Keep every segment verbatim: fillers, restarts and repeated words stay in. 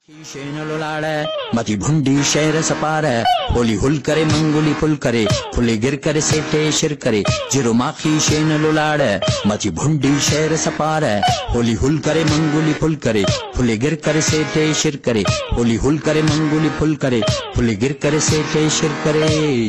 मती भुंडी शहर सपार होली हुल करे मंगुली फुल करे फुले गिर करे सेठे शिर करे जिरो माखी शेन लुलाड़ मती भुंडी शहर सपार होली हुल करे मंगुली फुल करे फुले गिर करे सेठे शिर करे होली हुल करे मंगुली फुल करे फुले गिर करे सेठे शिर करे।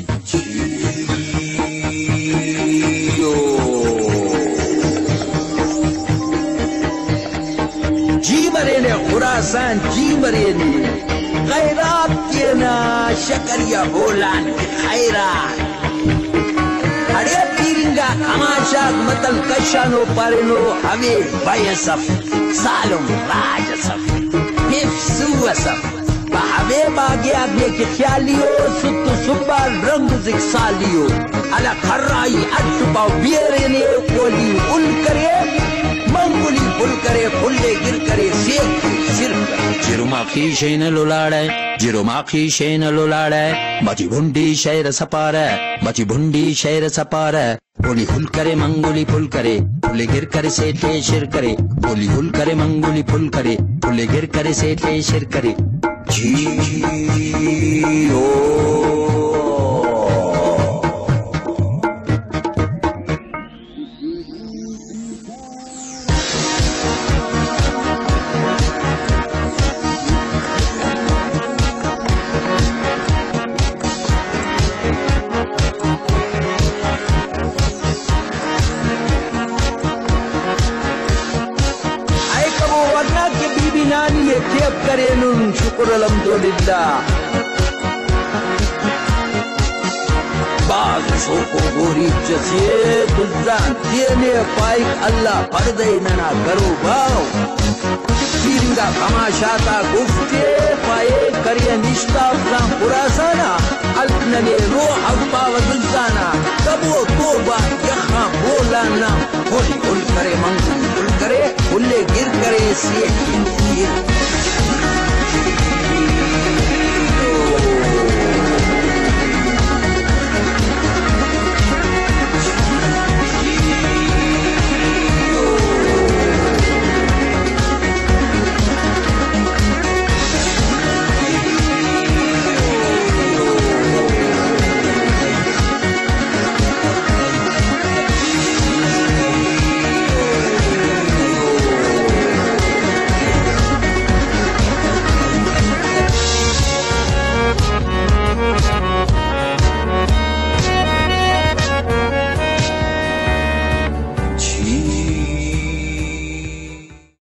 जी मरेने खुरासान जी मरेने खैरात के ना शकरिया बोलान खैरात अरे पीरिंगा तमाशा मतल कशानो परेनो हवे बयसफ सालम राजसफ हिफ्सुवसफ हवे बागे आगे के ख्यालियो सुत सुबा रंग जिक्सालियो अला खर्राई अटुपा बियरेने कोली उल करे मंगुली फुल करे फुल्ले गिर करे सेक सिर जिरो माखी शेन लुलाड़े जिरो माखी शेन लुलाड़े मची भुंडी शहर सपार मची भुंडी शहर सपार होली हुल करे मंगुली फुल करे फुले गिर करे सेठे शिर करे होली हुल करे मंगुली फुल करे फुले गिर करे सेठे शिर करे। जी ओ नानी ये केप करे नुन शुक्र अल्हम्दुलिल्लाह बाग सोको गोरी जसिए दुजान तेने पाइक अल्लाह पर्दे नना करो बाओ पीरिंगा तमाशाता गुफ्ते पाए करिए निष्ठा फ्राम पुरासाना अल्कनने रो अगबा वजुजाना कबो तोबा यखा बोलाना होली हुल करे मंगुल फुल करे फुल्ले गिर करे से